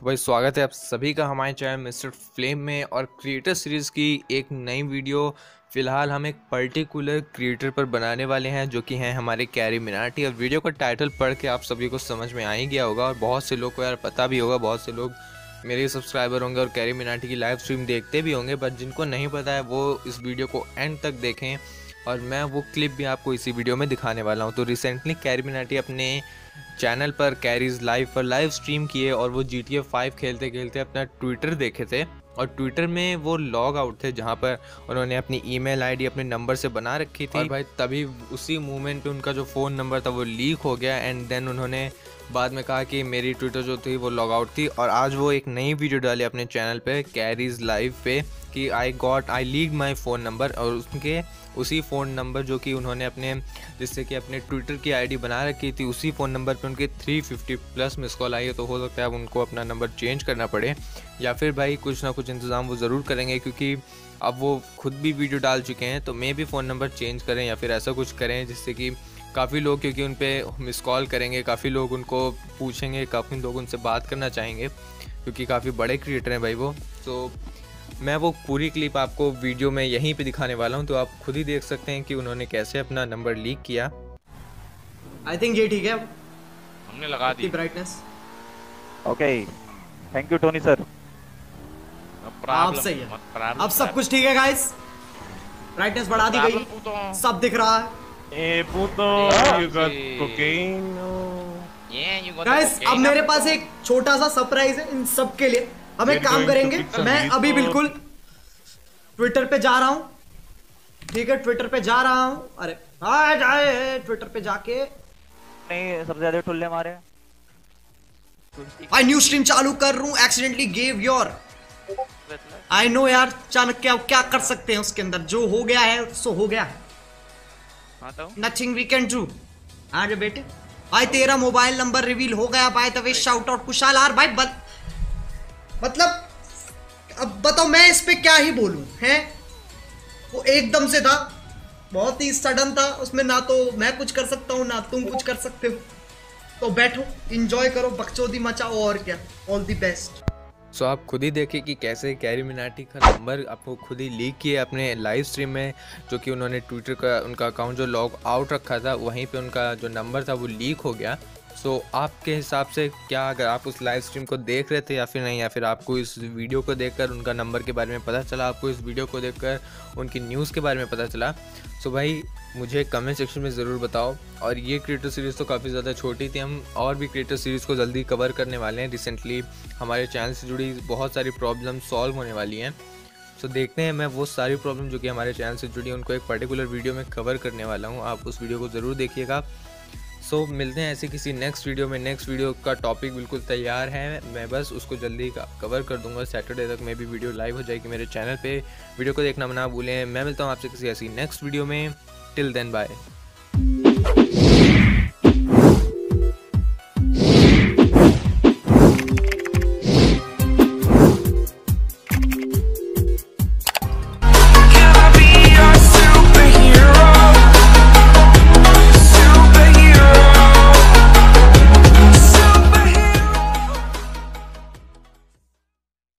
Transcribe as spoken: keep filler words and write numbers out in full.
तो भाई स्वागत है आप सभी का हमारे चैनल मिस्टर फ्लेम में। और क्रिएटर सीरीज़ की एक नई वीडियो फ़िलहाल हम एक पर्टिकुलर क्रिएटर पर बनाने वाले हैं जो कि हैं हमारे कैरी मिनाटी। और वीडियो का टाइटल पढ़ के आप सभी को समझ में आ ही गया होगा और बहुत से लोग को यार पता भी होगा, बहुत से लोग मेरे सब्सक्राइबर होंगे और कैरी मिनाटी की लाइव स्ट्रीम देखते भी होंगे, बट जिनको नहीं पता है वो इस वीडियो को एंड तक देखें। और मैं वो क्लिप भी आपको इसी वीडियो में दिखाने वाला हूँ। तो रिसेंटली कैरी मिनाटी अपने चैनल पर कैरीज लाइव पर लाइव स्ट्रीम किए और वो जी टी ए फाइव खेलते खेलते अपना ट्विटर देखे थे। और ट्विटर में वो लॉग आउट थे जहाँ पर उन्होंने अपनी ईमेल आईडी अपने नंबर से बना रखी थी। और भाई तभी उसी मोमेंट पे उनका जो फ़ोन नंबर था वो लीक हो गया एंड देन उन्होंने बाद में कहा कि मेरी ट्विटर जो थी वो लॉग आउट थी। और आज वो एक नई वीडियो डाली अपने चैनल पे कैरीज लाइव पे कि I got I leak my phone number. और उसके उसी फ़ोन नंबर जो कि उन्होंने अपने जिससे कि अपने ट्विटर की आईडी बना रखी थी, उसी फ़ोन नंबर पे उनके तीन सौ पचास प्लस मिस कॉल आई है। तो हो सकता है अब उनको अपना नंबर चेंज करना पड़े या फिर भाई कुछ ना कुछ इंतज़ाम वो ज़रूर करेंगे, क्योंकि अब वो खुद भी वीडियो डाल चुके हैं। तो मे भी फ़ोन नंबर चेंज करें या फिर ऐसा कुछ करें जिससे कि काफ़ी लोग, क्योंकि उन पर मिस कॉल करेंगे, काफ़ी लोग उनको पूछेंगे, काफ़ी लोग उनसे बात करना चाहेंगे क्योंकि काफ़ी बड़े क्रिएटर हैं भाई वो। तो मैं वो पूरी क्लिप आपको वीडियो में यहीं पे दिखाने वाला हूँ, तो आप खुद ही देख सकते हैं कि उन्होंने कैसे अपना नंबर लीक किया। आई थिंक ये ठीक है, हमने लगा दी brightness. Okay, thank you Tony sir. आप सही है, अब सब कुछ ठीक है गाइस। ब्राइटनेस बढ़ा दी गई, सब दिख रहा है। Ay puto, you got cocaine? Yeah, you got guys अब मेरे पास एक छोटा सा सरप्राइज है इन सब के लिए। हम एक काम करेंगे, मैं अभी बिल्कुल ट्विटर पे जा रहा हूँ, ठीक है, ट्विटर पे जा रहा हूँ। अरे हाँ जाए ट्विटर पे जाके नहीं, सबसे ज्यादा टुल्ले मारे। आई न्यू स्ट्रीम चालू कर रहा हूँ, accidentally gave your. I know यार, चाणक्य अब क्या कर सकते हैं उसके अंदर, जो हो गया है सो हो गया है। Nothing we can do. हाँ जो बेटे भाई तेरा मोबाइल नंबर रिवील हो गया। By the way shout out Kushal R भाई। बल... मतलब अब बताओ मैं इस पे क्या ही बोलूं हैं। वो एकदम से था, बहुत ही सडन था, उसमें ना तो मैं कुछ कर सकता हूँ ना तुम कुछ कर सकते हो। तो बैठो, एंजॉय करो, बकचोदी मचाओ और क्या। All the best. So so, आप खुद ही देखिए कि कैसे कैरी मिनाटी का नंबर आपको खुद ही लीक किए अपने लाइव स्ट्रीम में, जो कि उन्होंने ट्विटर का उनका अकाउंट जो लॉग आउट रखा था वहीं पे उनका जो नंबर था वो लीक हो गया। सो so, आपके हिसाब से क्या, अगर आप उस लाइव स्ट्रीम को देख रहे थे या फिर नहीं, या फिर आपको इस वीडियो को देखकर उनका नंबर के बारे में पता चला, आपको इस वीडियो को देखकर उनकी न्यूज़ के बारे में पता चला, सो so, भाई मुझे कमेंट सेक्शन में ज़रूर बताओ। और ये क्रिएटर सीरीज़ तो काफ़ी ज़्यादा छोटी थी, हम और भी क्रिएटर सीरीज़ को जल्दी कवर करने वाले हैं। रिसेंटली हमारे चैनल से जुड़ी बहुत सारी प्रॉब्लम सॉल्व होने वाली हैं। सो so, देखते हैं, मैं वो सारी प्रॉब्लम जो कि हमारे चैनल से जुड़ी उनको एक पर्टिकुलर वीडियो में कवर करने वाला हूँ। आप उस वीडियो को ज़रूर देखिएगा। सो so, मिलते हैं ऐसे किसी नेक्स्ट वीडियो में। नेक्स्ट वीडियो का टॉपिक बिल्कुल तैयार है, मैं बस उसको जल्दी कवर कर दूंगा। सैटरडे तक में भी वीडियो लाइव हो जाएगी मेरे चैनल पे। वीडियो को देखना ना भूलें। मैं मिलता हूँ आपसे किसी ऐसी नेक्स्ट वीडियो में। Till then bye.